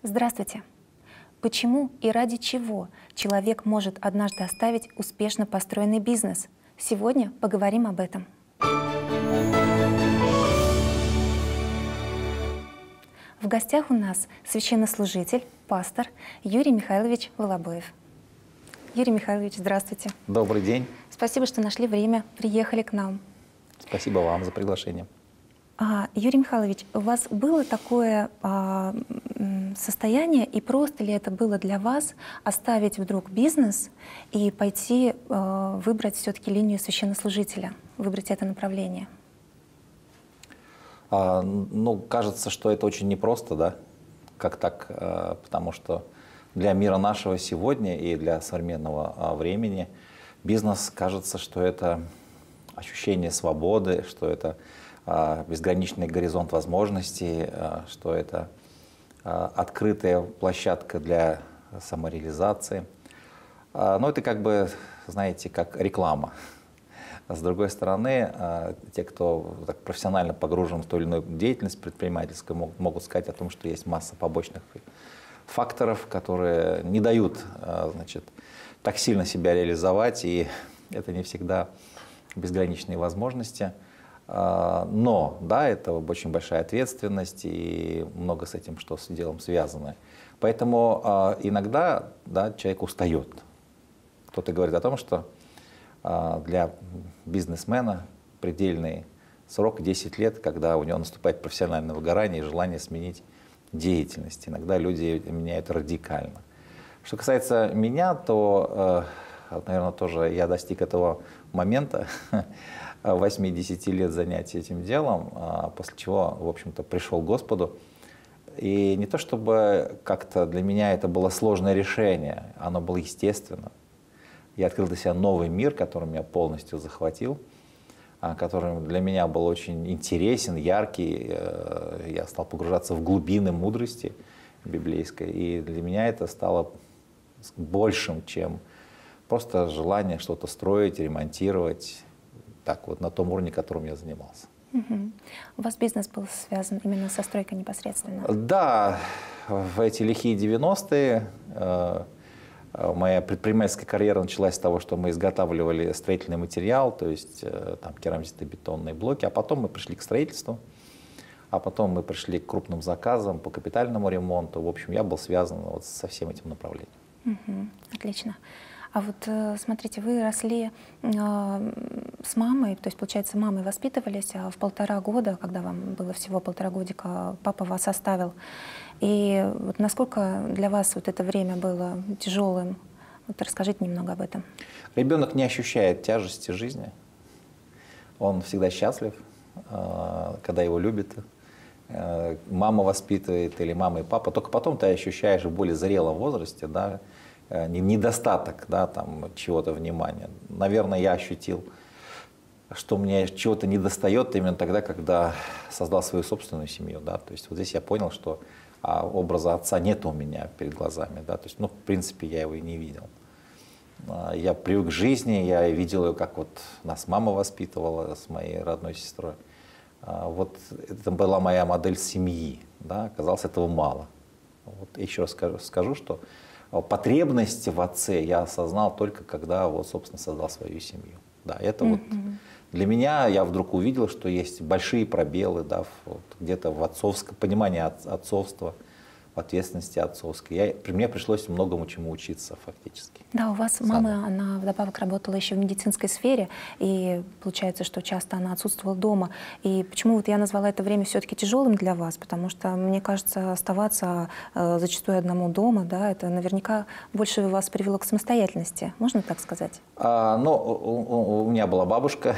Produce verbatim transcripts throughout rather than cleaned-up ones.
Здравствуйте! Почему и ради чего человек может однажды оставить успешно построенный бизнес? Сегодня поговорим об этом. В гостях у нас священнослужитель, пастор Юрий Михайлович Волобоев. Юрий Михайлович, здравствуйте. Добрый день. Спасибо, что нашли время, приехали к нам. Спасибо вам за приглашение. А, Юрий Михайлович, у вас было такое а, состояние, и просто ли это было для вас оставить вдруг бизнес и пойти а, выбрать все-таки линию священнослужителя, выбрать это направление? А, ну, кажется, что это очень непросто, да, как так, а, потому что для мира нашего сегодня и для современного а, времени бизнес, кажется, что это ощущение свободы, что это безграничный горизонт возможностей, что это открытая площадка для самореализации. Но это как бы, знаете, как реклама. С другой стороны, те, кто так профессионально погружен в ту или иную деятельность предпринимательскую, могут сказать о том, что есть масса побочных факторов, которые не дают, значит, так сильно себя реализовать, и это не всегда безграничные возможности. Но, да, это очень большая ответственность и много с этим, что с делом связано. Поэтому иногда, да, человек устает. Кто-то говорит о том, что для бизнесмена предельный срок десять лет, когда у него наступает профессиональное выгорание и желание сменить деятельность. Иногда люди меняют радикально. Что касается меня, то, наверное, тоже я достиг этого момента, восьмидесяти лет занятий этим делом, после чего, в общем-то, пришел к Господу. И не то чтобы как-то для меня это было сложное решение, оно было естественно. Я открыл для себя новый мир, который меня полностью захватил, который для меня был очень интересен, яркий. Я стал погружаться в глубины мудрости библейской, и для меня это стало большим, чем просто желание что-то строить, ремонтировать. Так вот, на том уровне, которым я занимался. Угу. У вас бизнес был связан именно со стройкой непосредственно? Да, в эти лихие девяностые э, моя предпринимательская карьера началась с того, что мы изготавливали строительный материал, то есть э, там керамзитно-бетонные блоки, а потом мы пришли к строительству, а потом мы пришли к крупным заказам по капитальному ремонту. В общем, я был связан вот со всем этим направлением. Угу. Отлично. А вот смотрите, вы росли э, с мамой, то есть, получается, мамой воспитывались, а в полтора года, когда вам было всего полтора годика, папа вас оставил. И вот насколько для вас вот это время было тяжелым? Вот расскажите немного об этом. Ребенок не ощущает тяжести жизни. Он всегда счастлив, э, когда его любят. Э, мама воспитывает или мама и папа. Только потом ты ощущаешь в более зрелом возрасте, да, недостаток, да, там, чего-то внимания. Наверное, я ощутил, что мне чего-то недостает именно тогда, когда создал свою собственную семью. Да. То есть вот здесь я понял, что а, образа отца нет у меня перед глазами. Да. То есть, ну, в принципе, я его и не видел. А, я привык к жизни, я видел ее, как вот нас мама воспитывала с моей родной сестрой. А, вот это была моя модель семьи. Да. Оказалось, этого мало. Вот еще раз скажу, скажу, что потребности в отце я осознал только когда, вот, собственно, создал свою семью. Да, это mm-hmm. вот для меня я вдруг увидел, что есть большие пробелы, да, вот, где-то в отцовском понимании от, отцовства, в ответственности отцовской. Я, при мне пришлось многому чему учиться фактически. Да, у вас Сама. мама, она вдобавок работала еще в медицинской сфере, и получается, что часто она отсутствовала дома. И почему вот я назвала это время все-таки тяжелым для вас? Потому что, мне кажется, оставаться э, зачастую одному дома, да, это наверняка больше вас привело к самостоятельности. Можно так сказать? А, ну, у, у меня была бабушка,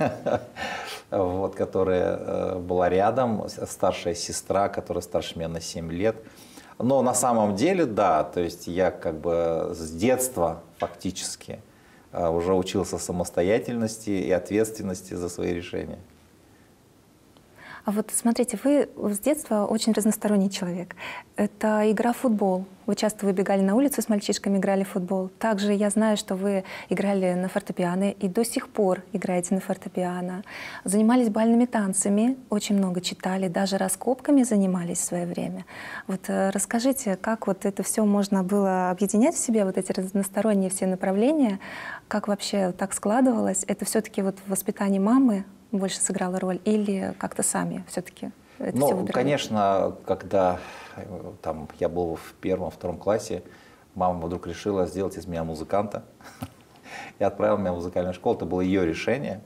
вот, которая была рядом, старшая сестра, которая старше меня на семь лет. Но на самом деле, да, то есть я как бы с детства фактически уже учился самостоятельности и ответственности за свои решения. А вот смотрите, вы с детства очень разносторонний человек. Это игра в футбол. Вы часто выбегали на улицу с мальчишками, играли в футбол. Также я знаю, что вы играли на фортепиано и до сих пор играете на фортепиано. Занимались бальными танцами, очень много читали, даже раскопками занимались в свое время. Вот э, расскажите, как вот это все можно было объединять в себе, вот эти разносторонние все направления, как вообще так складывалось? Это все-таки вот в воспитании мамы больше сыграла роль или как-то сами все-таки? Ну, конечно, когда там, я был в первом, втором классе, мама вдруг решила сделать из меня музыканта и отправила меня в музыкальную школу. Это было ее решение.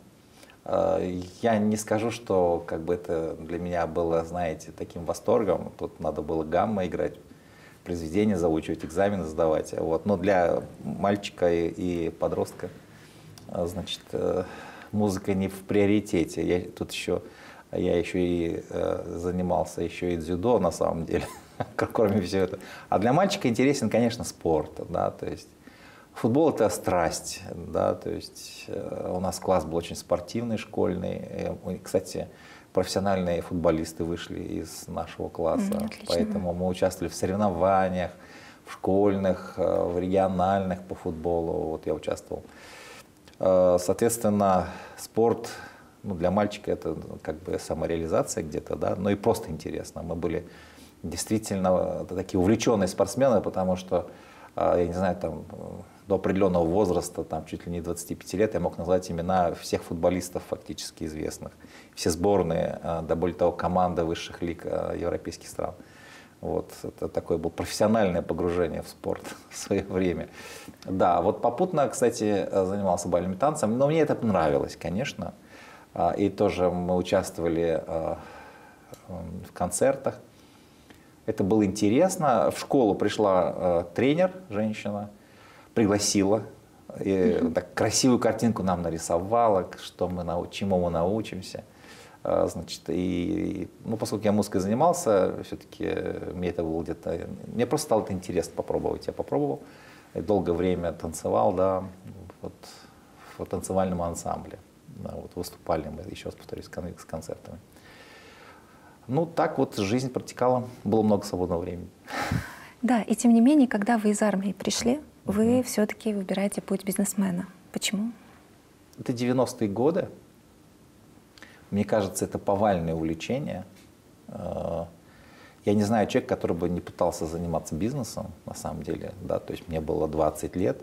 Я не скажу, что как бы это для меня было, знаете, таким восторгом. Тут надо было гамма играть, произведения заучивать, экзамены сдавать. Вот. Но для мальчика и, и подростка, значит, музыка не в приоритете. Я тут еще... Я еще и э, занимался еще и дзюдо, на самом деле, кроме всего этого. А для мальчика интересен, конечно, спорт, да, то есть футбол – это страсть, да, то есть э, у нас класс был очень спортивный, школьный. И, кстати, профессиональные футболисты вышли из нашего класса, mm, поэтому мы участвовали в соревнованиях, в школьных, э, в региональных по футболу, вот я участвовал. Э, соответственно, спорт… Ну, для мальчика это как бы самореализация где-то, да, но и просто интересно. Мы были действительно такие увлеченные спортсмены, потому что, я не знаю, там, до определенного возраста, там, чуть ли не двадцати пяти лет, я мог назвать имена всех футболистов фактически известных. Все сборные, да более того, команды высших лиг европейских стран. Вот, это такое было профессиональное погружение в спорт в свое время. Да, вот попутно, кстати, занимался бальными танцами, но мне это нравилось, конечно. И тоже мы участвовали в концертах. Это было интересно. В школу пришла тренер, женщина, пригласила. И так красивую картинку нам нарисовала, что мы, чему мы научимся. Значит, и, ну, поскольку я музыкой занимался, все-таки мне это было где-то... Мне просто стало это интересно попробовать. Я попробовал. И долгое время танцевал, да, вот, в танцевальном ансамбле. Да, вот выступали мы, еще раз повторюсь, с концертами. Ну, так вот жизнь протекала, было много свободного времени. Да, и тем не менее, когда вы из армии пришли, вы mm-hmm. все-таки выбираете путь бизнесмена. Почему? Это девяностые годы. Мне кажется, это повальное увлечение. Я не знаю человека, который бы не пытался заниматься бизнесом, на самом деле. Да, то есть мне было двадцать лет.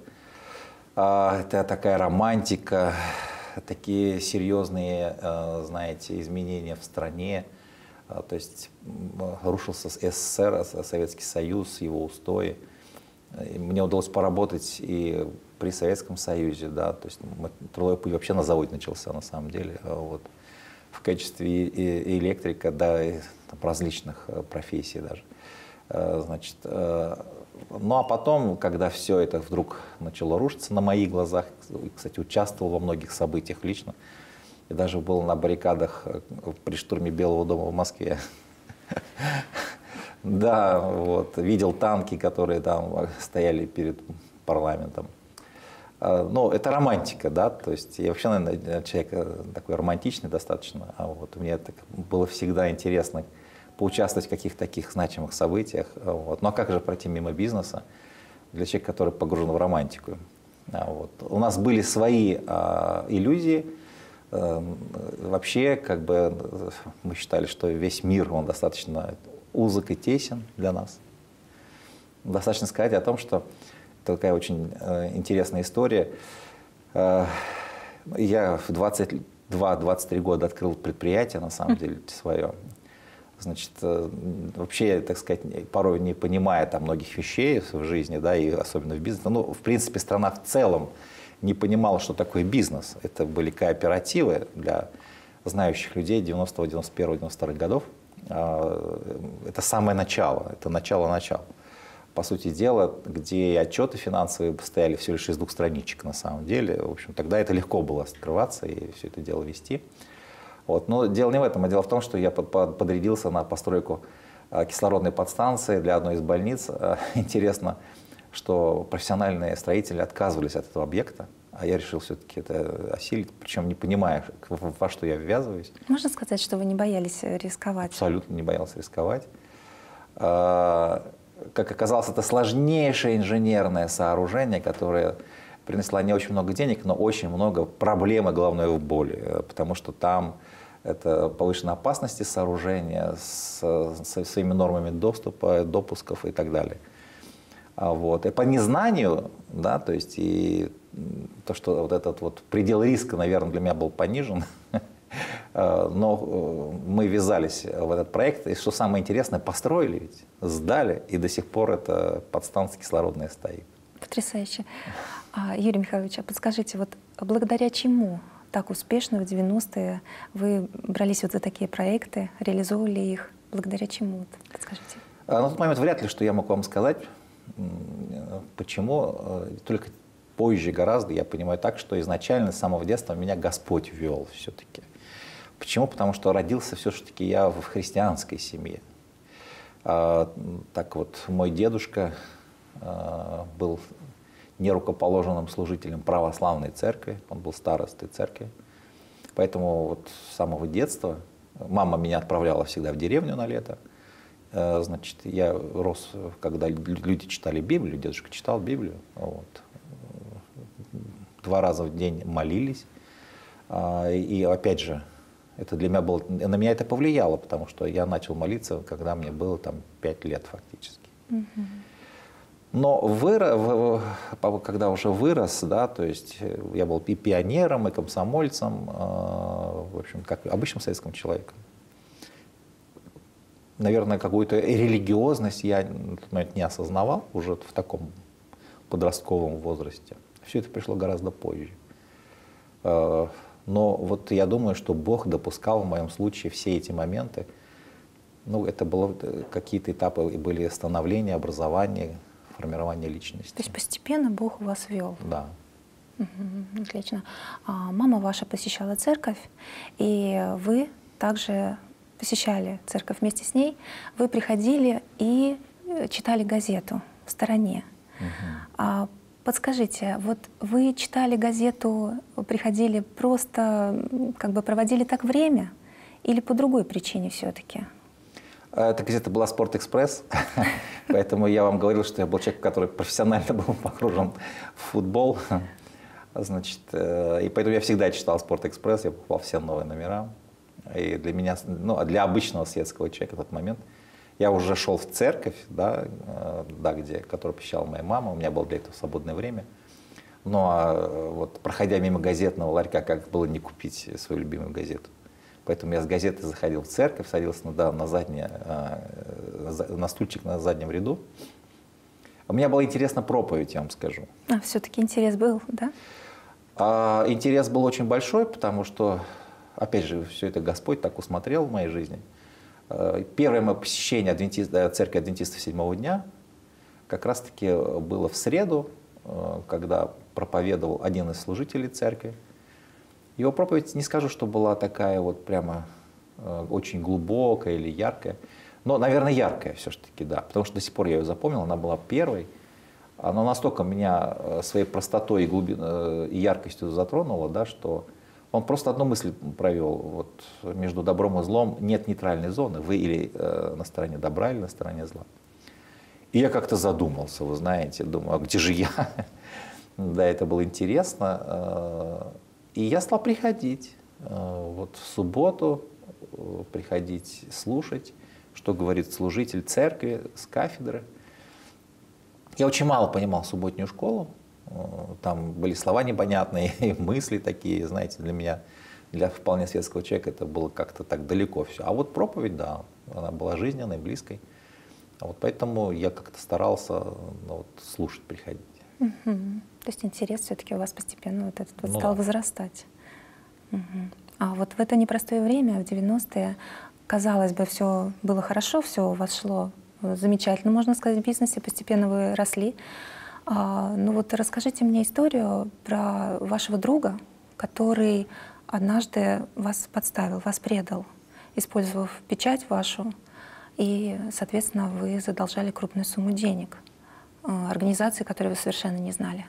Это такая романтика. Такие серьезные, знаете, изменения в стране. То есть рушился СССР, Советский Союз, его устои. Мне удалось поработать и при Советском Союзе, да, то есть трудовой путь вообще на заводе начался, на самом деле, вот, в качестве электрика, да, и там, различных профессий даже. Значит, ну а потом, когда все это вдруг начало рушиться на моих глазах, кстати, участвовал во многих событиях лично, и даже был на баррикадах при штурме Белого дома в Москве. Да, вот, видел танки, которые там стояли перед парламентом. Ну, это романтика, да, то есть я вообще, наверное, человек такой романтичный достаточно, а вот мне это было всегда интересно поучаствовать в каких-то таких значимых событиях. Вот. Ну а как же пройти мимо бизнеса для человека, который погружен в романтику? Вот. У нас были свои а, иллюзии. А, вообще, как бы, мы считали, что весь мир, он достаточно узок и тесен для нас. Достаточно сказать о том, что это такая очень а, интересная история. А, я в двадцать два — двадцать три года открыл предприятие, на самом деле, свое. Значит, вообще, так сказать, порой не понимая там многих вещей в жизни, да, и особенно в бизнесе, ну, в принципе, страна в целом не понимала, что такое бизнес. Это были кооперативы для знающих людей девяностого, девяносто первого, девяносто вторых годов. Это самое начало, это начало-начало. По сути дела, где отчеты финансовые стояли всего лишь из двух страничек на самом деле. В общем, тогда это легко было открываться и все это дело вести. Вот. Но дело не в этом, а дело в том, что я под, под, подрядился на постройку а, кислородной подстанции для одной из больниц. А, интересно, что профессиональные строители отказывались от этого объекта. а я решил все-таки это осилить, причем не понимая, во что я ввязываюсь. Можно сказать, что вы не боялись рисковать? Абсолютно не боялся рисковать. Как оказалось, это сложнейшее инженерное сооружение, которое принесло не очень много денег, но очень много проблем и головной боли, потому что там это повышенная опасность сооружения с, со своими нормами доступа, допусков и так далее. Вот. И по незнанию, да, то есть и то, что вот этот вот предел риска, наверное, для меня был понижен, но мы ввязались в этот проект, и что самое интересное, построили ведь, сдали, и до сих пор это подстанция кислородная стоит. Потрясающе. А, Юрий Михайлович, а подскажите, вот благодаря чему так успешно в девяностые вы брались вот за такие проекты, реализовывали их? Благодаря чему? Вот, подскажите. На тот момент вряд ли, что я мог вам сказать. Почему? Только позже гораздо я понимаю так, что изначально с самого детства меня Господь вел все-таки. Почему? Потому что родился все-таки я в христианской семье. А, так вот, мой дедушка а, был нерукоположенным служителем православной церкви, он был старостой церкви. Поэтому вот с самого детства мама меня отправляла всегда в деревню на лето. Значит, я рос, когда люди читали Библию, дедушка читал Библию. Вот. Два раза в день молились. И опять же, это для меня было, на меня это повлияло, потому что я начал молиться, когда мне было там пять лет фактически. Mm-hmm. Но вырос, когда уже вырос, да, то есть я был и пионером, и комсомольцем, в общем, как обычным советским человеком. Наверное, какую-то религиозность я на тот момент не осознавал уже в таком подростковом возрасте. Все это пришло гораздо позже. Но вот я думаю, что Бог допускал в моем случае все эти моменты. Ну, это было какие-то этапы, были становления, образования, формирования личности. То есть постепенно Бог вас вел? Да. Угу, отлично. А мама ваша посещала церковь, и вы также посещали церковь вместе с ней. Вы приходили и читали газету в стороне. Угу. А подскажите, вот вы читали газету, приходили просто, как бы проводили так время, или по другой причине все-таки? Эта газета была «Спорт-экспресс», поэтому я вам говорил, что я был человек, который профессионально был погружен в футбол. Значит, и поэтому я всегда читал «Спорт-экспресс», я покупал все новые номера. И для меня, ну, для обычного светского человека в тот момент, я уже шел в церковь, да, да, где, которую посещала моя мама, у меня было для этого свободное время. Ну а вот проходя мимо газетного ларька, как было не купить свою любимую газету? Поэтому я с газеты заходил в церковь, садился да, на, заднее, на стульчик на заднем ряду. У меня была интересна проповедь, я вам скажу. А, все-таки интерес был, да? А, интерес был очень большой, потому что, опять же, все это Господь так усмотрел в моей жизни. Первое мое посещение адвентист, церкви адвентистов седьмого дня как раз-таки было в среду, когда проповедовал один из служителей церкви. Его проповедь, не скажу, что была такая вот прямо э, очень глубокая или яркая, но, наверное, яркая все-таки, да, потому что до сих пор я ее запомнил, она была первой. Она настолько меня своей простотой и, глубин, э, и яркостью затронула, да, что он просто одну мысль провел. Вот, между добром и злом нет нейтральной зоны, вы или э, на стороне добра, или на стороне зла. И я как-то задумался, вы знаете, думаю, а где же я? Да, это было интересно. И я стал приходить вот в субботу, приходить слушать, что говорит служитель церкви с кафедры. Я очень мало понимал субботнюю школу, там были слова непонятные, и мысли такие, знаете, для меня, для вполне светского человека это было как-то так далеко все. А вот проповедь, да, она была жизненной, близкой. А вот поэтому я как-то старался ну, вот, слушать, приходить. Угу. То есть интерес все-таки у вас постепенно вот этот вот ну, стал да. возрастать. Угу. А вот в это непростое время, в девяностые, казалось бы, все было хорошо, все у вас шло замечательно, можно сказать, в бизнесе, постепенно вы росли. А, ну вот расскажите мне историю про вашего друга, который однажды вас подставил, вас предал, использовав печать вашу, и, соответственно, вы задолжали крупную сумму денег организации, которую вы совершенно не знали.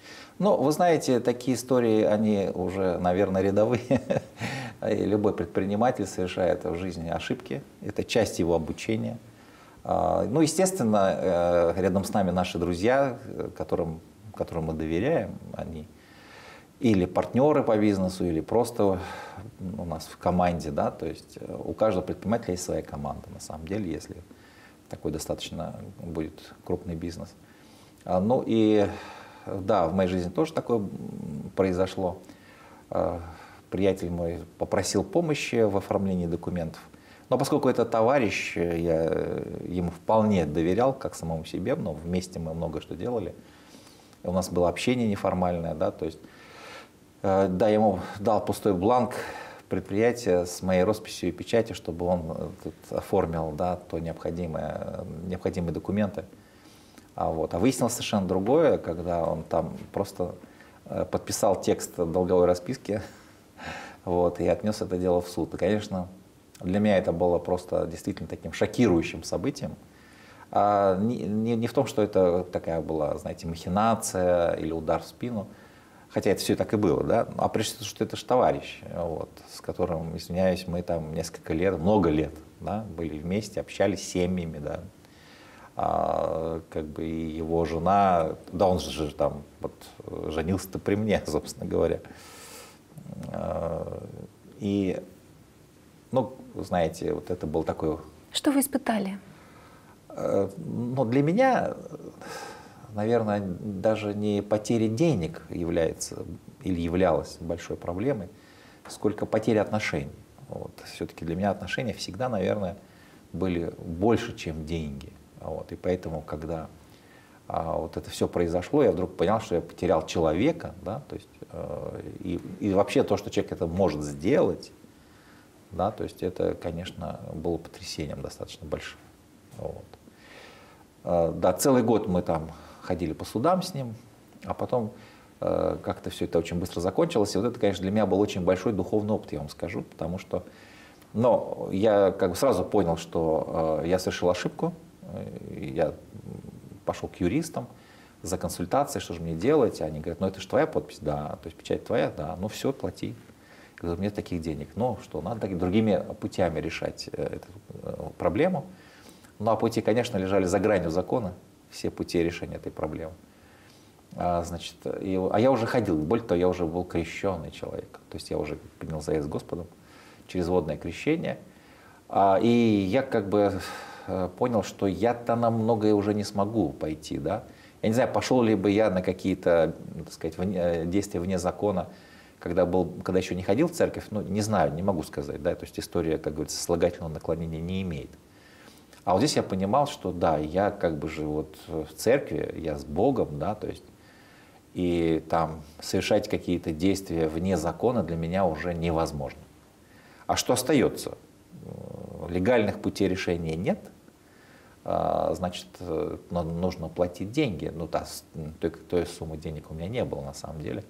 Ну, вы знаете, такие истории, они уже, наверное, рядовые. И любой предприниматель совершает в жизни ошибки. Это часть его обучения. Ну, естественно, рядом с нами наши друзья, которым, которым мы доверяем, они или партнеры по бизнесу, или просто у нас в команде, да, то есть у каждого предпринимателя есть своя команда, на самом деле, если такой достаточно будет крупный бизнес. Ну и да, в моей жизни тоже такое произошло. Приятель мой попросил помощи в оформлении документов. Но поскольку это товарищ, я ему вполне доверял, как самому себе, но вместе мы много что делали. И у нас было общение неформальное, да, то есть, да, я ему дал пустой бланк предприятия с моей росписью и печатью, чтобы он тут оформил, да, то необходимое, необходимые документы. А, вот. А выяснилось совершенно другое, когда он там просто подписал текст долговой расписки, вот, и отнес это дело в суд. И, конечно, для меня это было просто действительно таким шокирующим событием. А не, не, не в том, что это такая была, знаете, махинация или удар в спину, хотя это все так и было, да, а прежде всего, что это же товарищ, вот, с которым, извиняюсь, мы там несколько лет, много лет, да, были вместе, общались с семьями, да. А, как бы и его жена, да, он же там вот, женился-то при мне, собственно говоря. А, и, ну, знаете, вот это был такой... Что вы испытали? А, ну, для меня, наверное, даже не потеря денег является или являлась большой проблемой, сколько потеря отношений. Вот. Все-таки для меня отношения всегда, наверное, были больше, чем деньги. Вот, и поэтому, когда а, вот это все произошло, я вдруг понял, что я потерял человека, да, то есть, э, и, и вообще то, что человек это может сделать, да, то есть это, конечно, было потрясением достаточно большим. Вот. Э, да, целый год мы там ходили по судам с ним, а потом э, как-то все это очень быстро закончилось, и вот это, конечно, для меня был очень большой духовный опыт, я вам скажу, потому что, но я как бы сразу понял, что э, я совершил ошибку. Я пошел к юристам за консультацией, что же мне делать. Они говорят, ну это же твоя подпись, да, то есть печать твоя, да, ну все, плати. Я говорю, нет таких денег. Ну что, надо другими путями решать эту проблему. Ну а пути, конечно, лежали за гранью закона, все пути решения этой проблемы. А, значит, и, а я уже ходил, более того, я уже был крещенный человек, то есть я уже принял завет с Господом через водное крещение. А, и я как бы... понял, что я-то на многое уже не смогу пойти, да. Я не знаю, пошел ли бы я на какие-то, так сказать, вне, действия вне закона, когда, был, когда еще не ходил в церковь, ну, не знаю, не могу сказать, да, то есть история, как говорится, слагательного наклонения не имеет. А вот здесь я понимал, что да, я как бы же вот в церкви, я с Богом, да, то есть, и там совершать какие-то действия вне закона для меня уже невозможно. А что остается? Легальных путей решения нет, значит, нужно платить деньги. Ну, та, той, той суммы денег у меня не было на самом деле.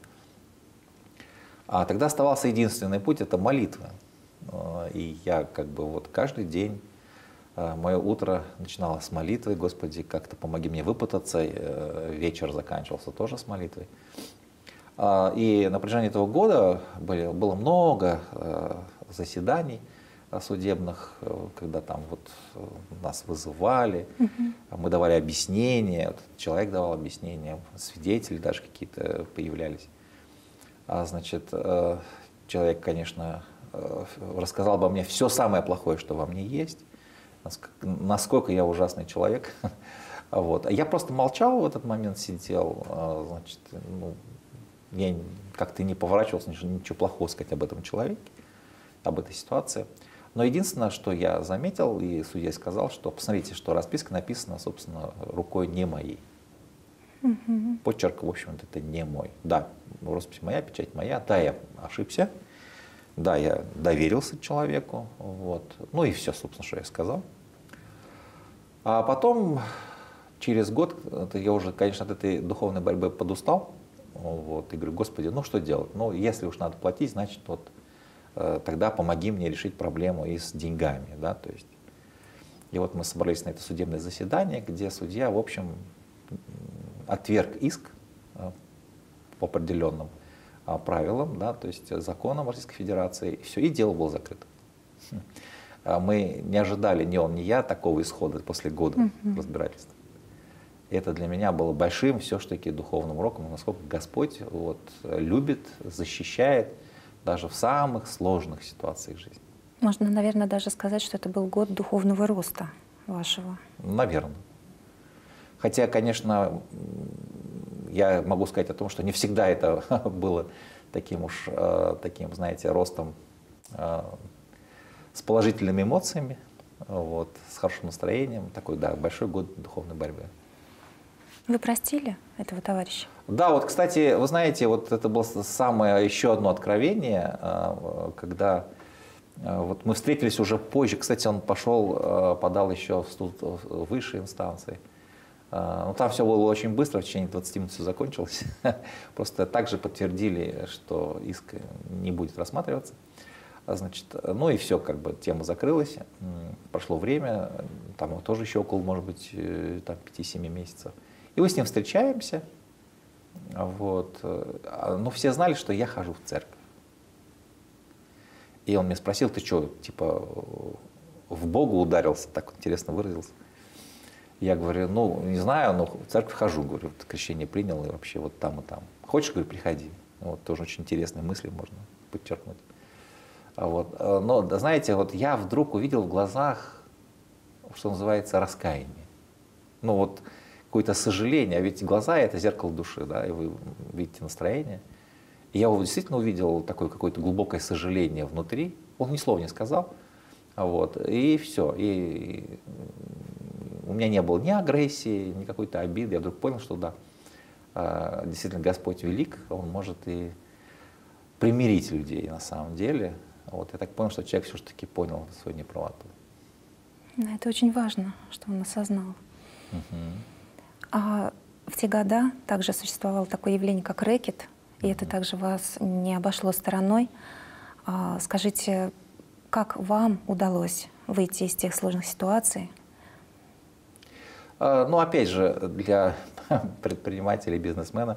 А тогда оставался единственный путь – это молитва. И я как бы вот каждый день, мое утро начиналось с молитвы. Господи, как-то помоги мне выпутаться. Вечер заканчивался тоже с молитвой. И на протяжении этого года были, было много заседаний судебных, когда там вот нас вызывали, uh-huh. мы давали объяснения, вот человек давал объяснения, свидетели даже какие-то появлялись. А, значит, человек, конечно, рассказал обо мне все самое плохое, что во мне есть, насколько я ужасный человек. Вот. А я просто молчал в этот момент, сидел, значит, ну, я как-то не поворачивался, ничего плохого сказать об этом человеке, об этой ситуации. Но единственное, что я заметил, и судья сказал, что посмотрите, что расписка написана, собственно, рукой не моей. Угу. Почерк, в общем-то, это не мой. Да, роспись моя, печать моя, да, я ошибся, да, я доверился человеку, вот. Ну и все, собственно, что я сказал. А потом, через год, я уже, конечно, от этой духовной борьбы подустал, вот, и говорю, Господи, ну что делать? Ну, если уж надо платить, значит, вот, тогда помоги мне решить проблему и с деньгами, да, то есть. И вот мы собрались на это судебное заседание, где судья, в общем, отверг иск по определенным а, правилам, да, то есть законам Российской Федерации, и все, и дело было закрыто. Мы не ожидали, ни он, ни я, такого исхода после года mm-hmm. разбирательства. И это для меня было большим все-таки духовным уроком, насколько Господь вот, любит, защищает даже в самых сложных ситуациях жизни. Можно, наверное, даже сказать, что это был год духовного роста вашего. Наверное. Хотя, конечно, я могу сказать о том, что не всегда это было таким уж, таким, знаете, ростом с положительными эмоциями, вот, с хорошим настроением. Такой, да, большой год духовной борьбы. Вы простили этого товарища? Да, вот, кстати, вы знаете, вот это было самое еще одно откровение, когда вот мы встретились уже позже. Кстати, он пошел, подал еще в суд высшей инстанции. Ну, там все было очень быстро, в течение двадцати минут все закончилось. Просто также подтвердили, что иск не будет рассматриваться. Значит, ну и все, как бы тема закрылась. Прошло время, там тоже еще около, может быть, пяти-семи месяцев. И мы с ним встречаемся. Вот. Но все знали, что я хожу в церковь. И он меня спросил: ты что, типа, в Бога ударился, так интересно выразился. Я говорю: ну, не знаю, но в церковь хожу, говорю, крещение принял, и вообще вот там и там. Хочешь, говорю, приходи. Вот тоже очень интересные мысли можно подчеркнуть. Вот. Но, знаете, вот я вдруг увидел в глазах, что называется, раскаяние. Ну вот какое-то сожаление, а ведь глаза — это зеркало души, да, и вы видите настроение. И я действительно увидел такое какое-то глубокое сожаление внутри. Он ни слова не сказал. Вот. И все. И у меня не было ни агрессии, ни какой-то обиды. Я вдруг понял, что да, действительно Господь велик, Он может и примирить людей на самом деле. Вот. Я так понял, что человек все-таки понял свою неправоту. Да, это очень важно, что он осознал. Угу. А в те года также существовало такое явление, как рэкет, и угу. это также вас не обошло стороной. А, скажите, как вам удалось выйти из тех сложных ситуаций? А, ну, опять же, для предпринимателя и бизнесмена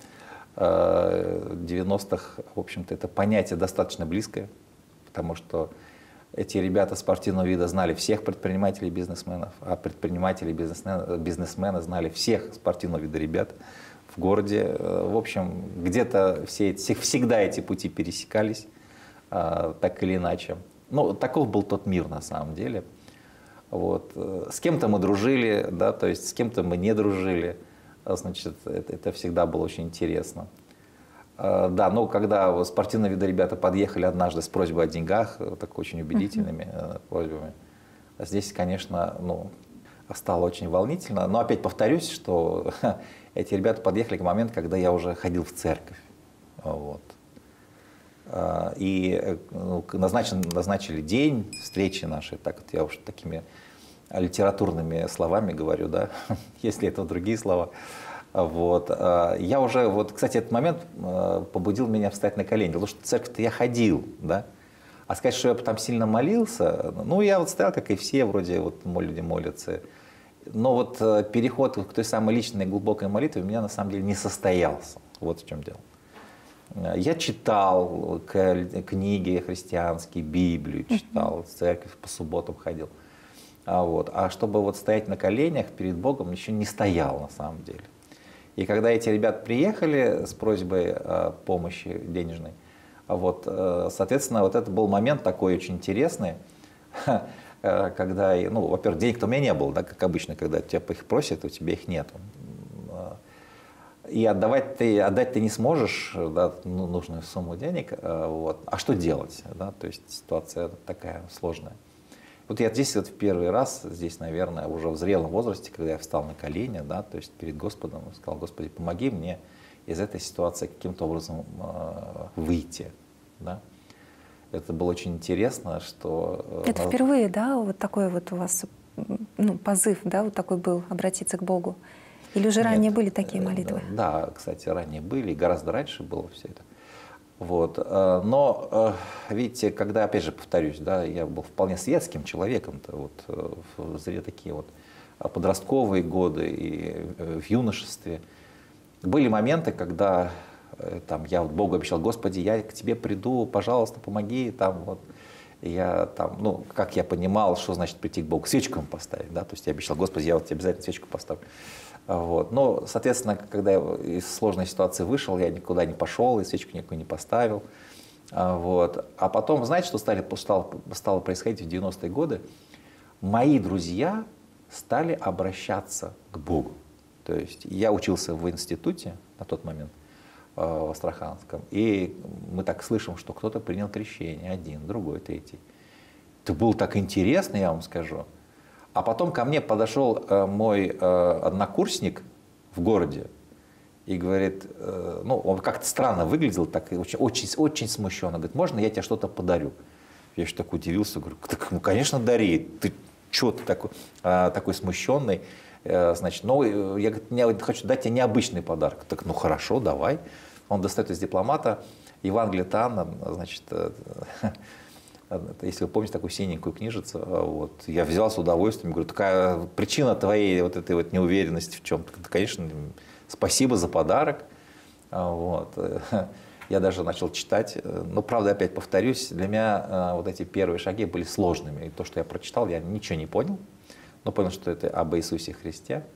девяностых, в общем-то, это понятие достаточно близкое, потому что эти ребята спортивного вида знали всех предпринимателей и бизнесменов, а предприниматели и бизнесмены, бизнесмены знали всех спортивного вида ребят в городе. В общем, где-то все, все, всегда эти пути пересекались, так или иначе. Ну, таков был тот мир на самом деле. Вот. С кем-то мы дружили, да, то есть с кем-то мы не дружили. Значит, это, это всегда было очень интересно. Да, но когда спортивные виды ребята подъехали однажды с просьбой о деньгах, так очень убедительными uh-huh. просьбами, здесь, конечно, ну, стало очень волнительно. Но опять повторюсь, что эти ребята подъехали к моменту, когда я уже ходил в церковь. Вот. И ну, назначен, назначили день встречи нашей, так вот я уж такими литературными словами говорю, да, если это другие слова. Вот. Я уже, вот, кстати, этот момент побудил меня встать на колени, потому что в церковь-то я ходил, да, а сказать, что я там сильно молился, ну, я вот стоял, как и все, вроде, вот, люди молятся, но вот переход к той самой личной глубокой молитве у меня на самом деле не состоялся, вот в чем дело. Я читал книги христианские, Библию читал, в церковь по субботам ходил, а, вот. А чтобы вот стоять на коленях перед Богом, еще не стоял на самом деле. И когда эти ребята приехали с просьбой э, помощи денежной, вот, э, соответственно, вот это был момент такой очень интересный, э, когда, ну, во-первых, денег-то у меня не было, да, как обычно, когда тебя их просят, у тебя их нет. И отдавать ты, отдать ты не сможешь, да, ну, нужную сумму денег, э, вот. А что делать? Да? То есть ситуация такая сложная. Вот я здесь вот в первый раз, здесь, наверное, уже в зрелом возрасте, когда я встал на колени, да, то есть перед Господом, сказал: Господи, помоги мне из этой ситуации каким-то образом э, выйти. Да. Это было очень интересно, что… Это впервые, да, вот такой вот у вас, ну, позыв, да, вот такой был, обратиться к Богу? Или уже Нет, ранее были такие молитвы? Да, кстати, ранее были, и гораздо раньше было все это. Вот. Но, видите, когда, опять же, повторюсь, да, я был вполне светским человеком-то, вот, в такие вот подростковые годы и в юношестве. Были моменты, когда там, я вот Богу обещал: Господи, я к тебе приду, пожалуйста, помоги, там, вот. Я там, ну, как я понимал, что значит прийти к Богу, свечку ему поставить, да, то есть я обещал: Господи, я вот тебе обязательно свечку поставлю. Вот. Но, соответственно, когда я из сложной ситуации вышел, я никуда не пошел, и свечку никакую не поставил. Вот. А потом, знаете, что стали, стало, стало происходить в девяностые годы? Мои друзья стали обращаться к Богу. То есть я учился в институте на тот момент, в Астраханском, и мы так слышим, что кто-то принял крещение, один, другой, третий. Это было так интересно, я вам скажу. А потом ко мне подошел мой однокурсник в городе и говорит, ну, он как-то странно выглядел, так очень, очень, очень смущенно, говорит: можно я тебе что-то подарю? Я еще так удивился, говорю: так, ну, конечно, дари, ты что ты такой, такой смущенный? Значит, ну, я, говорит, я хочу дать тебе необычный подарок. Так, ну хорошо, давай. Он достает из дипломата Евангелие от Иоанна, значит, если вы помните такую синенькую книжицу, вот, я взял с удовольствием, говорю: такая причина твоей вот этой вот неуверенности в чем-то, конечно, спасибо за подарок. Вот. Я даже начал читать, но, правда, опять повторюсь, для меня вот эти первые шаги были сложными, и то, что я прочитал, я ничего не понял, но понял, что это об Иисусе Христе.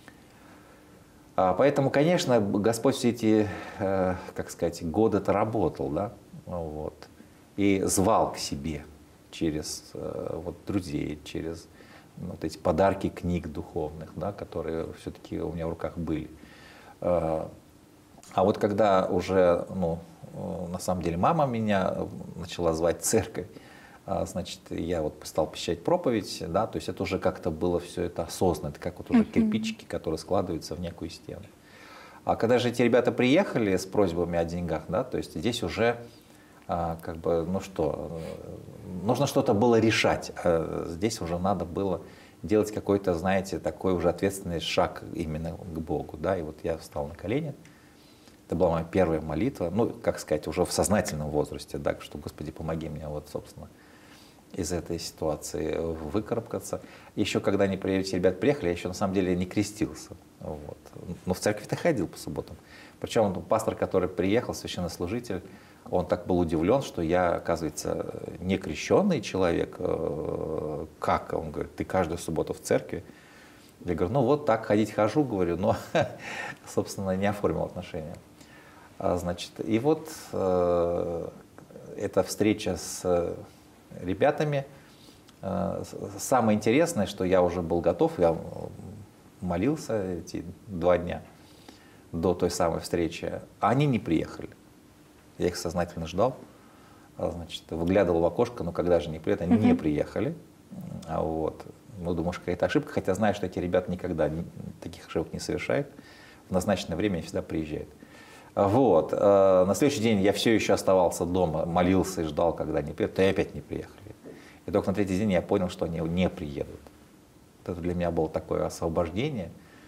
Поэтому, конечно, Господь все эти, как сказать, годы-то работал, да, вот, и звал к себе через вот, друзей, через вот эти подарки книг духовных, да, которые все-таки у меня в руках были. А вот когда уже, ну, на самом деле мама меня начала звать в церковь, значит, я вот стал посещать проповедь, да, то есть это уже как-то было все это осознанно, это как вот уже кирпичики, которые складываются в некую стену. А когда же эти ребята приехали с просьбами о деньгах, да, то есть здесь уже как бы, ну что, нужно что-то было решать, а здесь уже надо было делать какой-то, знаете, такой уже ответственный шаг именно к Богу, да, и вот я встал на колени. Это была моя первая молитва, ну, как сказать, уже в сознательном возрасте, да, что: Господи, помоги мне, вот, собственно, из этой ситуации выкарабкаться. Еще когда они, эти ребята приехали, я еще на самом деле не крестился, вот. Но в церковь-то ходил по субботам. Причем пастор, который приехал, священнослужитель, он так был удивлен, что я, оказывается, не крещенный человек. Как? Он говорит: ты каждую субботу в церкви? Я говорю: ну вот так ходить хожу, говорю, но, собственно, не оформил отношения. Значит, и вот э, эта встреча с ребятами. Э, самое интересное, что я уже был готов, я молился эти два дня до той самой встречи, а они не приехали. Я их сознательно ждал, значит, выглядывал в окошко, но когда же они приехали, они не приехали. А вот. Ну, думаешь, какая-то ошибка, хотя знаю, что эти ребята никогда таких ошибок не совершают. В назначенное время они всегда приезжают. Вот. На следующий день я все еще оставался дома, молился и ждал, когда они приедут, и опять не приехали. И только на третий день я понял, что они не приедут. Это для меня было такое освобождение.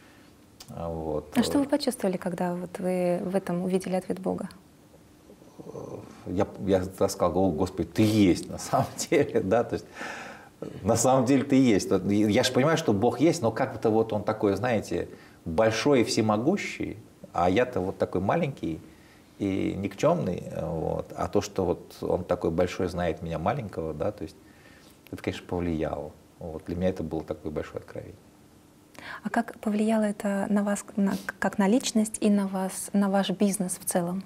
Вот. А что вы почувствовали, когда вот вы в этом увидели ответ Бога? Я, я сказал: о, Господи, ты есть на самом деле, да, то есть на самом деле ты есть. Я же понимаю, что Бог есть, но как-то вот Он такой, знаете, большой и всемогущий, а я-то вот такой маленький и никчемный, вот. А то, что вот Он такой большой, знает меня маленького, да, то есть это, конечно, повлияло. Вот. Для меня это было такое большое откровение. А как повлияло это на вас, на, как на личность и на вас, на ваш бизнес в целом?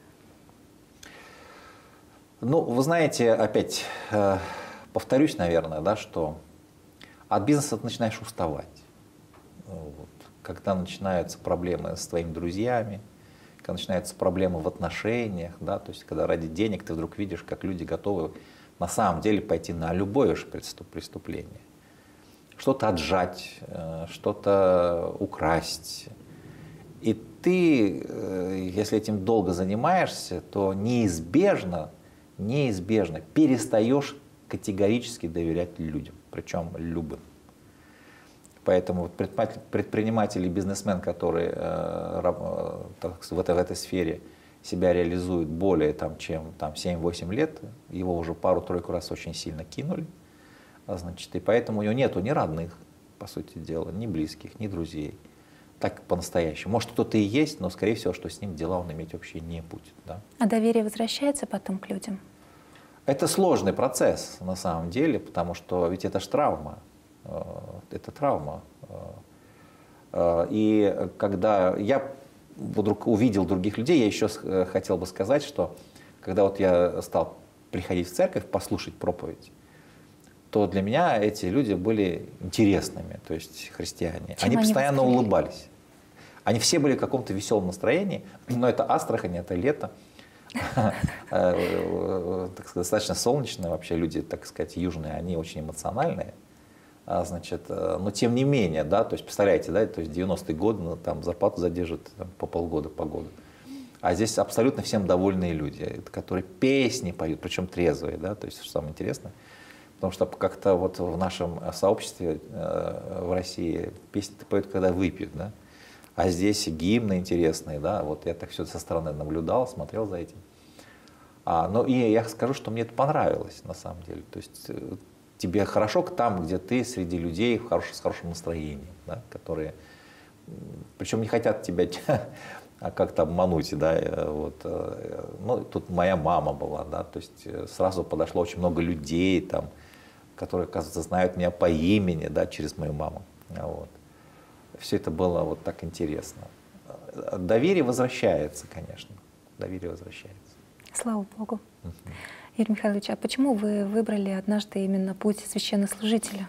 Ну, вы знаете, опять э, повторюсь, наверное, да, что от бизнеса ты начинаешь уставать. Вот. Когда начинаются проблемы с твоими друзьями, когда начинаются проблемы в отношениях, да, то есть когда ради денег ты вдруг видишь, как люди готовы на самом деле пойти на любое же преступление. Что-то отжать, э, что-то украсть. И ты, э, если этим долго занимаешься, то неизбежно неизбежно перестаешь категорически доверять людям, причем любым. Поэтому предприниматель, предприниматель и бизнесмен, который э, так, в, этой, в этой сфере себя реализует более там, чем там, семь-восемь лет, его уже пару-тройку раз очень сильно кинули, значит, и поэтому у него нету ни родных, по сути дела, ни близких, ни друзей. так по-настоящему. Может, кто-то и есть, но, скорее всего, что с ним дела он иметь вообще не будет. Да? А доверие возвращается потом к людям? Это сложный процесс на самом деле, потому что ведь это ж травма. Это травма. И когда я вдруг увидел других людей, я еще хотел бы сказать, что когда вот я стал приходить в церковь, послушать проповедь, то для меня эти люди были интересными, то есть христиане. Чем они они постоянно вас привели? улыбались. Они все были в каком-то веселом настроении, но это Астрахань, это лето. Так сказать, достаточно солнечные вообще люди, так сказать, южные, они очень эмоциональные. А, значит, но тем не менее, да, то есть представляете, да, то есть девяностые годы, ну, там зарплату задержат там, по полгода, по году. А здесь абсолютно всем довольные люди, которые песни поют, причем трезвые, да, то есть что самое интересное. Потому что как-то вот в нашем сообществе э, в России песни поют, когда выпьют, да. А здесь гимны интересные, да, вот я так все со стороны наблюдал, смотрел за этим. А, ну и я скажу, что мне это понравилось на самом деле. То есть тебе хорошо там, где ты среди людей в хорош, с хорошим настроением, да, которые, причем не хотят тебя как-то обмануть, да, вот. Ну, тут моя мама была, да, то есть сразу подошло очень много людей там, которые, оказывается, знают меня по имени, да, через мою маму, вот. Все это было вот так интересно. Доверие возвращается, конечно. Доверие возвращается. Слава Богу. Uh-huh. Юрий Михайлович, а почему вы выбрали однажды именно путь священнослужителя?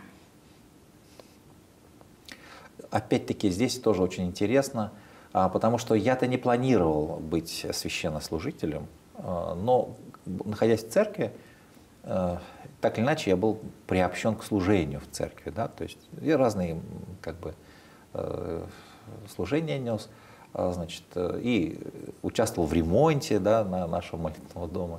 Опять-таки здесь тоже очень интересно, потому что я-то не планировал быть священнослужителем, но, находясь в церкви, так или иначе я был приобщен к служению в церкви, да, то есть я разные как бы служения нес, значит, и участвовал в ремонте, да, на нашего молитвенного дома.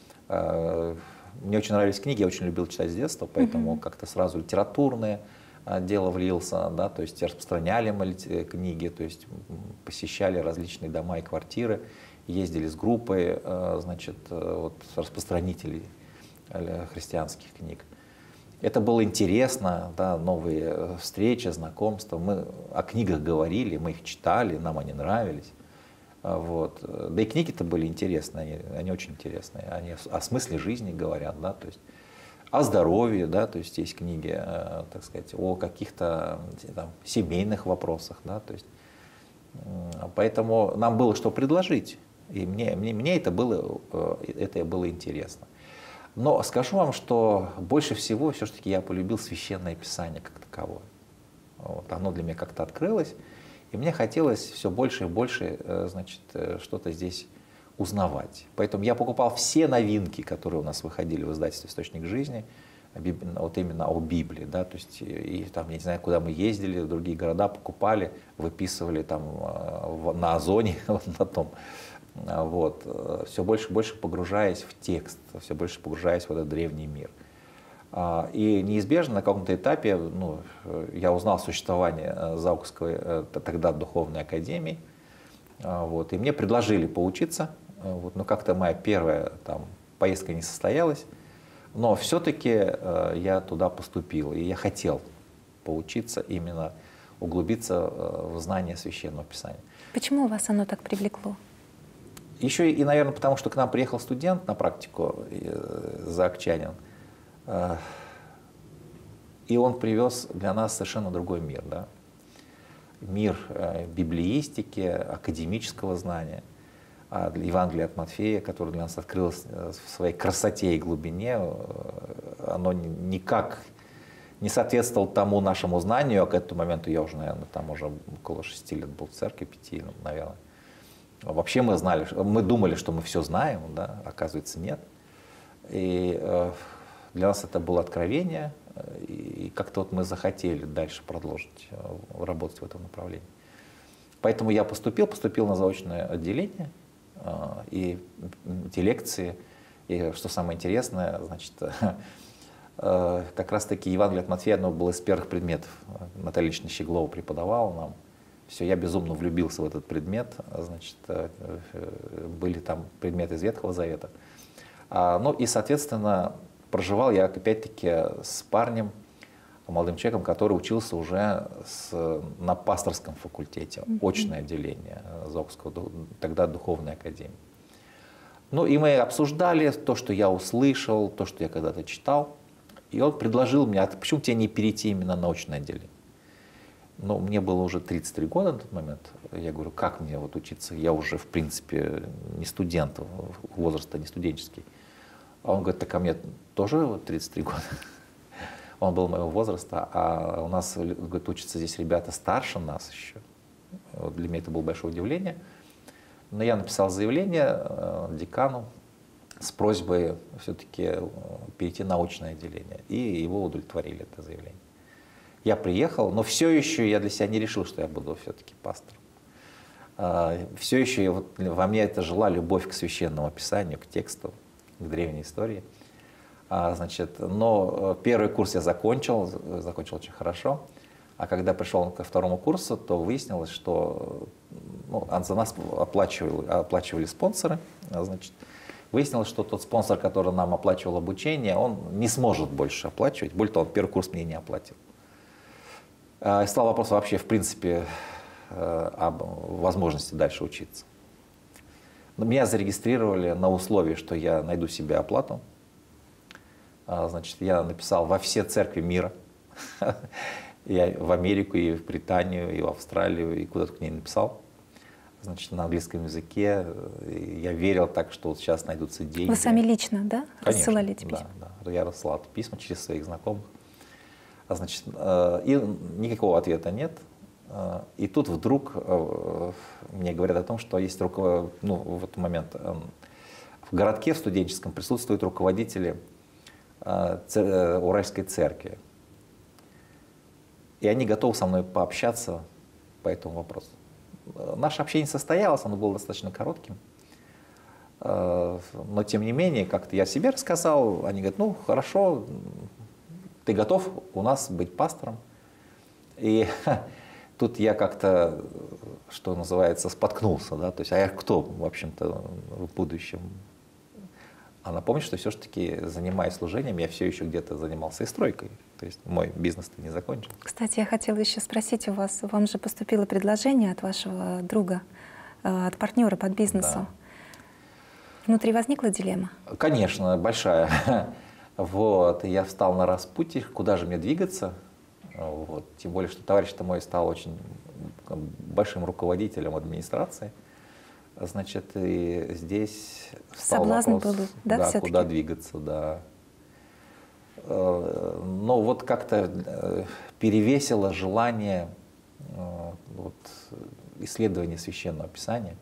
Мне очень нравились книги, я очень любил читать с детства, поэтому mm-hmm. как-то сразу литературное дело влился, да, то есть распространяли книги, то есть посещали различные дома и квартиры, ездили с группой, значит, вот, распространителей христианских книг. Это было интересно, да, новые встречи, знакомства. Мы о книгах говорили, мы их читали, нам они нравились. Вот. Да и книги-то были интересные, они, они очень интересные. Они о смысле жизни говорят, да, то есть о здоровье, да, то есть есть книги, так сказать, о каких-то там семейных вопросах, да, то есть. Поэтому нам было что предложить, и мне, мне, мне это было, это было интересно. Но скажу вам, что больше всего все-таки я полюбил Священное Писание как таковое. Вот, оно для меня как-то открылось, и мне хотелось все больше и больше, значит, что-то здесь узнавать. Поэтому я покупал все новинки, которые у нас выходили в издательстве «Источник жизни», вот именно о Библии, да, то есть и там, я не знаю, куда мы ездили, в другие города покупали, выписывали там на Озоне, на том. Вот, все больше и больше погружаясь в текст, все больше погружаясь в этот древний мир. И неизбежно на каком-то этапе, ну, я узнал существование Заукской тогда духовной академии, вот, и мне предложили поучиться, вот, но как-то моя первая там поездка не состоялась, но все-таки я туда поступил, и я хотел поучиться, именно углубиться в знание Священного Писания. Почему вас оно так привлекло? Еще и, наверное, потому что к нам приехал студент на практику, заокчанин, и он привез для нас совершенно другой мир, да? Мир библеистики, академического знания, Евангелие от Матфея, которое для нас открылось в своей красоте и глубине, оно никак не соответствовало тому нашему знанию, а к этому моменту я уже, наверное, там уже около шести лет был в церкви, пяти, наверное. Вообще мы знали, мы думали, что мы все знаем, да, оказывается, нет. И э, для нас это было откровение, и как-то вот мы захотели дальше продолжить э, работать в этом направлении. Поэтому я поступил, поступил на заочное отделение, э, и эти лекции, и что самое интересное, значит, э, как раз-таки Евангелие от Матфея, оно было из первых предметов. Наталья Ильична Щеглова преподавала нам. Все, я безумно влюбился в этот предмет, значит, были там предметы из Ветхого Завета. Ну и, соответственно, проживал я опять-таки с парнем молодым человеком, который учился уже с, на пасторском факультете, mm-hmm. очное отделение Заокского, тогда Духовной академии. Ну и мы обсуждали то, что я услышал, то, что я когда-то читал. И он предложил мне, а почему тебе не перейти именно на очное отделение? Ну, мне было уже тридцать три года на тот момент. Я говорю, как мне вот учиться? Я уже, в принципе, не студент, возраста не студенческий. А он говорит, так ко мне тоже тридцать три года. Он был моего возраста, а у нас, говорит, учатся здесь ребята старше нас еще. Вот для меня это было большое удивление. Но я написал заявление декану с просьбой все-таки перейти на очное отделение. И его удовлетворили, это заявление. Я приехал, но все еще я для себя не решил, что я буду все-таки пастором. Все еще вот во мне это жила любовь к священному писанию, к тексту, к древней истории. Значит, но первый курс я закончил, закончил очень хорошо. А когда пришел ко второму курсу, то выяснилось, что ну, за нас оплачивали, оплачивали спонсоры. Значит, выяснилось, что тот спонсор, который нам оплачивал обучение, он не сможет больше оплачивать. Более того, он первый курс мне не оплатил. И стал вопрос вообще, в принципе, об возможности дальше учиться. Меня зарегистрировали на условии, что я найду себе оплату. Значит, я написал во все церкви мира. Я в Америку, и в Британию, и в Австралию, и куда-то к ней написал. Значит, на английском языке. Я верил так, что вот сейчас найдутся деньги. Вы сами лично, да, Конечно, рассылали эти письма? Да, да. Я рассылал письма через своих знакомых. Значит, и никакого ответа нет. И тут вдруг мне говорят о том, что есть руководитель, ну, в этот момент в городке в студенческом присутствуют руководители Уральской церкви. И они готовы со мной пообщаться по этому вопросу. Наше общение состоялось, оно было достаточно коротким. Но тем не менее, как-то я себе рассказал, они говорят, ну хорошо, ты готов у нас быть пастором? И тут я как-то, что называется, споткнулся, да, то есть, а я кто, в общем-то, в будущем? А напомню, что все-таки, занимаясь служением, я все еще где-то занимался и стройкой. То есть мой бизнес-то не закончил. Кстати, я хотела еще спросить у вас, вам же поступило предложение от вашего друга, от партнера по бизнесу. Да. Внутри возникла дилемма? Конечно, большая. Вот, и я встал на распутье, куда же мне двигаться. Вот. Тем более, что товарищ-то мой стал очень большим руководителем администрации. Значит, и здесь встал Соблазн вопрос, был, да, да, все-таки? куда двигаться, да. Но вот как-то перевесило желание вот, исследования Священного Писания.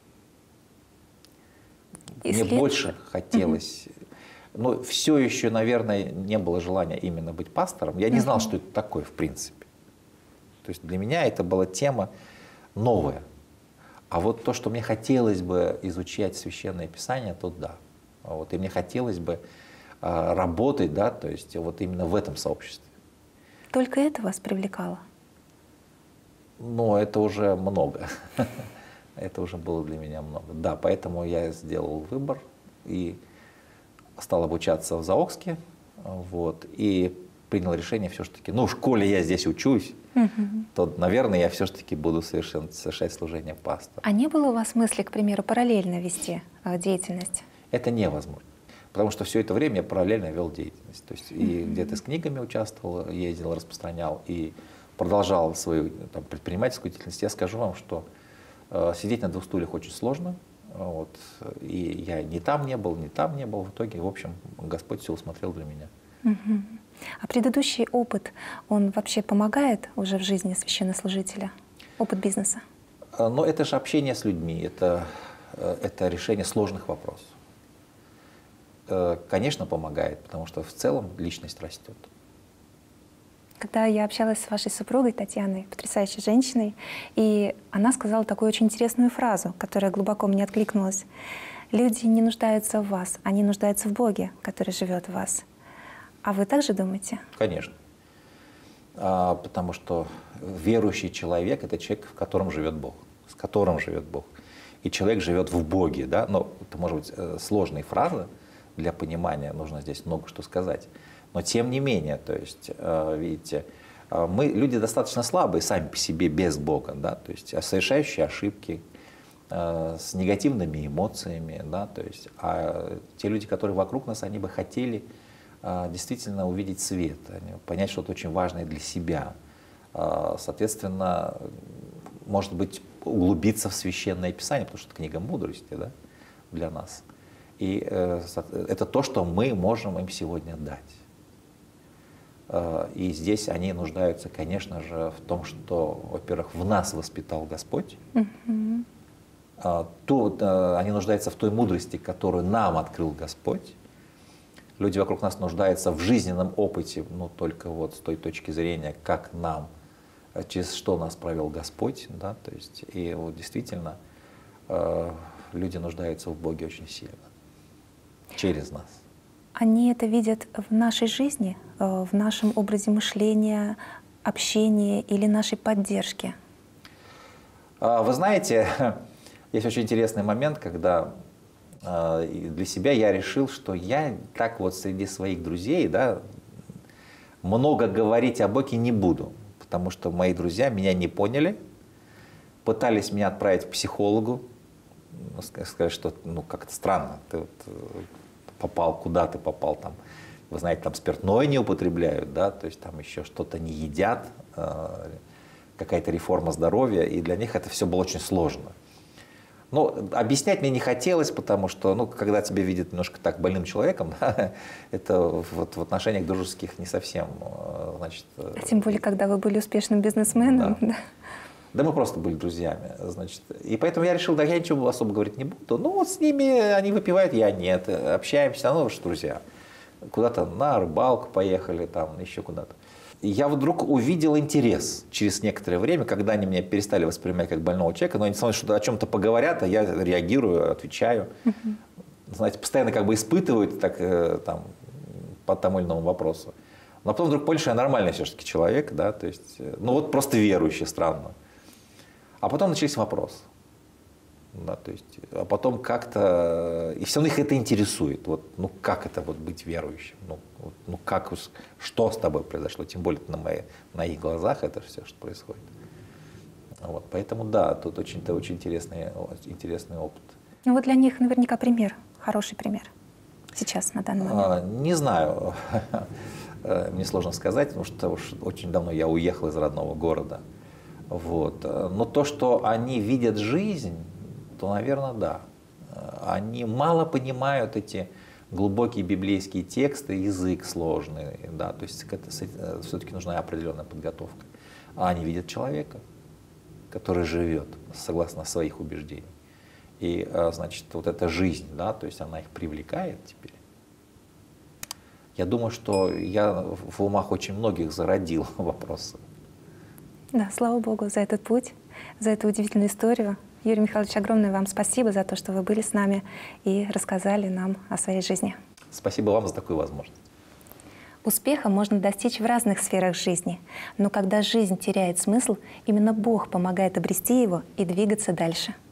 Исслед... Мне больше хотелось... Угу. Но все еще, наверное, не было желания именно быть пастором. Я не знал, угу. что это такое в принципе. То есть для меня это была тема новая. А вот то, что мне хотелось бы изучать Священное Писание, то да. Вот, и мне хотелось бы а, работать, да, то есть вот именно в этом сообществе. Только это вас привлекало? Ну, это уже много. Это уже было для меня много. Да, поэтому я сделал выбор и стал обучаться в Заокске. Вот, и принял решение все-таки, ну, в школе я здесь учусь, угу. то, наверное, я все-таки буду совершать, совершать служение пастора. А не было у вас мысли, к примеру, параллельно вести э, деятельность? Это невозможно, потому что все это время я параллельно вел деятельность. То есть угу. и где-то с книгами участвовал, ездил, распространял, и продолжал свою там, предпринимательскую деятельность. Я скажу вам, что э, сидеть на двух стульях очень сложно. Вот, и я ни там не был, ни там не был. В итоге, в общем, Господь все усмотрел для меня. Угу. А предыдущий опыт, он вообще помогает уже в жизни священнослужителя? Опыт бизнеса? Но это же общение с людьми, это, это решение сложных вопросов. Конечно, помогает, потому что в целом личность растет. Когда я общалась с вашей супругой Татьяной, потрясающей женщиной, и она сказала такую очень интересную фразу, которая глубоко мне откликнулась. Люди не нуждаются в вас, они нуждаются в Боге, который живет в вас. А вы также думаете? Конечно. А, потому что верующий человек — это человек, в котором живет Бог, с которым живет Бог. И человек живет в Боге. Да? Но это, может быть, сложные фразы для понимания, нужно здесь много что сказать. Но тем не менее, то есть, видите, мы люди достаточно слабые сами по себе без Бога, да, то есть совершающие ошибки, с негативными эмоциями, да, то есть, а те люди, которые вокруг нас, они бы хотели действительно увидеть свет, понять что-то очень важное для себя, соответственно, может быть, углубиться в Священное Писание, потому что это книга мудрости, да, для нас. И это то, что мы можем им сегодня дать. И здесь они нуждаются, конечно же, в том, что, во-первых, в нас воспитал Господь. Mm-hmm. Тут они нуждаются в той мудрости, которую нам открыл Господь. Люди вокруг нас нуждаются в жизненном опыте, ну, только вот с той точки зрения, как нам, через что нас провел Господь. Да, то есть, и вот действительно люди нуждаются в Боге очень сильно, через нас. Они это видят в нашей жизни, в нашем образе мышления, общении или нашей поддержке? Вы знаете, есть очень интересный момент, когда для себя я решил, что я так вот среди своих друзей, да, много говорить о Боге не буду, потому что мои друзья меня не поняли, пытались меня отправить к психологу, сказать, что ну как-то странно, ты вот попал, куда ты попал, там, вы знаете, там спиртное не употребляют, да, то есть там еще что-то не едят, какая-то реформа здоровья, и для них это все было очень сложно. Ну, объяснять мне не хотелось, потому что, ну, когда тебя видят немножко так больным человеком, да, это вот в отношениях дружеских не совсем, значит... А тем более, когда вы были успешным бизнесменом. Да. Да. Да мы просто были друзьями, значит. И поэтому я решил, да я ничего особо говорить не буду. Ну, вот с ними они выпивают, я нет. Общаемся, ну, что друзья. Куда-то на рыбалку поехали, там, еще куда-то. И я вдруг увидел интерес через некоторое время, когда они меня перестали воспринимать как больного человека, но они со мной что-то о чем-то поговорят, а я реагирую, отвечаю. Uh-huh. Знаете, постоянно как бы испытывают так, там, по тому или иному вопросу. Но потом вдруг понял, что я нормальный все-таки человек, да, то есть, ну вот просто верующий, странно. А потом начались вопросы. Да, то есть, а потом как-то, и все равно их это интересует, вот, ну как это вот быть верующим, ну, вот, ну как, что с тобой произошло, тем более на, мои, на их глазах это все, что происходит. Вот, поэтому да, тут очень-то очень интересный, интересный опыт. Ну вот для них наверняка пример, хороший пример сейчас, на данный момент. А, не знаю, мне сложно сказать, потому что уж очень давно я уехал из родного города. Вот. Но то, что они видят жизнь, то, наверное, да. Они мало понимают эти глубокие библейские тексты, язык сложный, да, то есть это все-таки нужна определенная подготовка. А они видят человека, который живет согласно своих убеждений. И, значит, вот эта жизнь, да, то есть она их привлекает теперь. Я думаю, что я в умах очень многих зародил вопросы. Да, слава Богу за этот путь, за эту удивительную историю. Юрий Михайлович, огромное вам спасибо за то, что вы были с нами и рассказали нам о своей жизни. Спасибо вам за такую возможность. Успеха можно достичь в разных сферах жизни, но когда жизнь теряет смысл, именно Бог помогает обрести его и двигаться дальше.